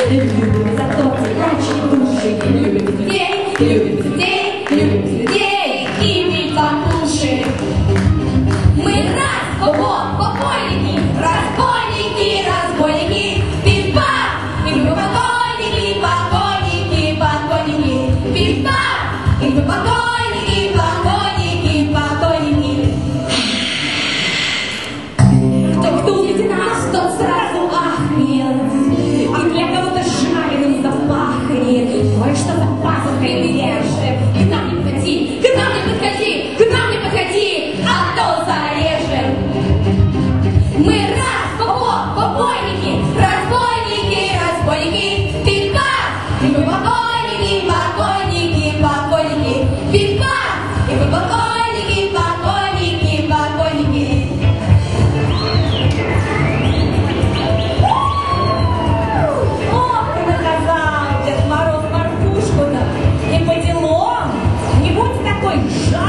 любим зато иначе души. Любим людей, любим людей, любим людей, и не покушай. Мы покойники, разбойники, разбойники, пи-па, и мы покойники, покойники, покойники, пи-па, и мы покойники, покойники, покойники. Кто увидит нас, тот сразу ахнет, и для кого-то жареным запахнет, кое-что за пазухой держит. К нам не подходи, к нам не подходи, к нам не подходи, а то зарежем. Мы покойники, разбойники, разбойники, пи-па, и мы покойники, покойники, покойники, пи-па, и мы покойники, покойники, покойники. Ох, ты наказал, Дед Мороз, Марфушку-то, не по делам, не будь такой жалкий.